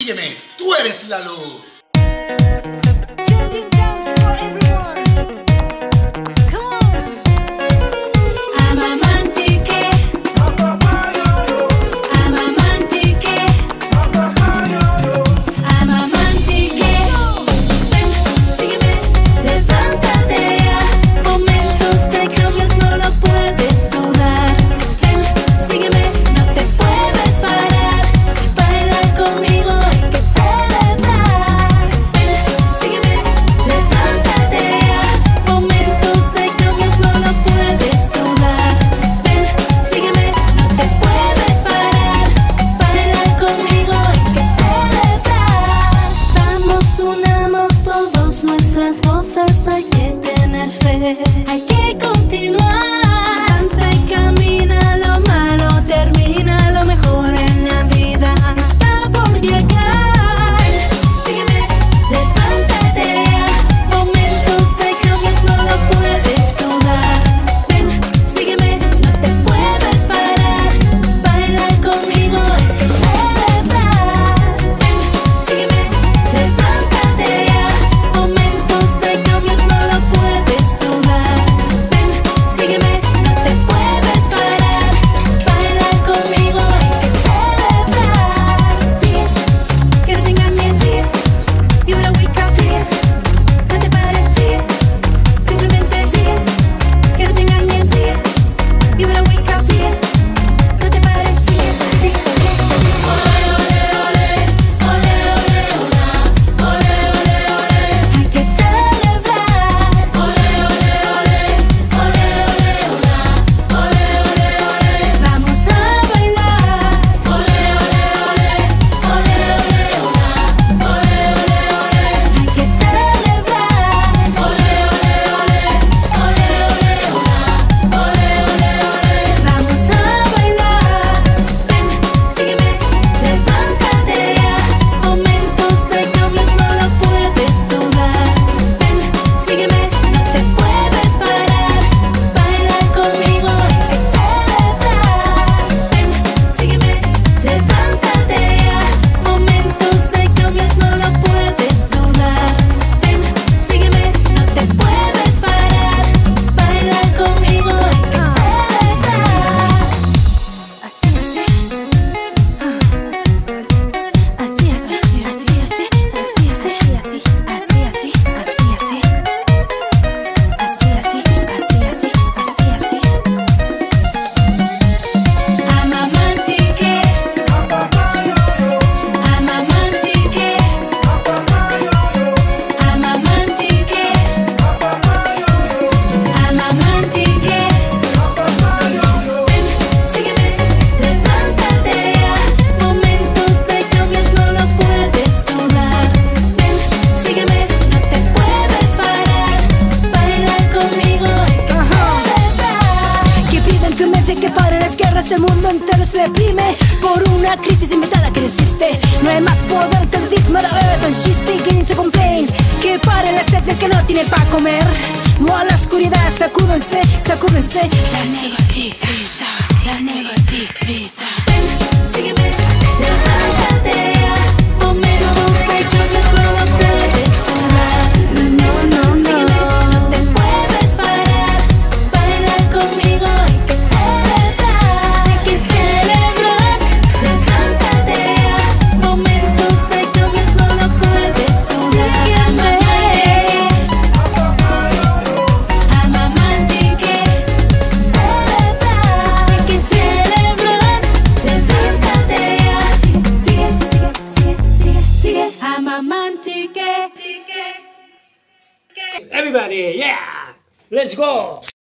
sígueme, tú eres la luz. Nuestras voces hay que tener fe, hay que continuar. Avanza y camina, lo malo termina, lo mejor en la vida está por llegar. Sígueme, levántate ya, momentos de cambios no lo puedes dudar. Ven, sígueme, no te puedes parar, baila conmigo, hay que celebrar. Ven, sígueme, levántate ya. De cambios no lo puedes dudar. Ven, sígueme, no te puedes parar, baila conmigo, hay que celebrar. Sigue, que no tengan miedo, sigue, y ahora wake up, sigue, no te pares, sigue, simplemente sigue, que no tengan miedo, sigue, y ahora wake up, sigue, no te pares, sigue, sigue, sigue, sigue. Ole, ole, ole, ole, ole, ole, ole, ole, ole, hay que el mundo entero se deprime por una crisis inventada que no existe. No hay más poder que el dismal earth and she's beginning to complain. Que pare la sed del que no tiene para comer. No a la oscuridad, sacúdense, sacúdense la negatividad, la negatividad. Ven, sígueme, levántate ya, momentos de cambios no lo puedes dudar. No, no, no, sígueme, no te puedes parar, baila conmigo, hay que celebrar, hay que celebrar. Levántate ya, momentos de cambios no lo puedes dudar. Sígueme, amamantique, celebrar, hay que celebrar. Levántate ya, sigue, sigue, sigue, sigue, sigue, amamantique. Everybody, yeah! Let's go!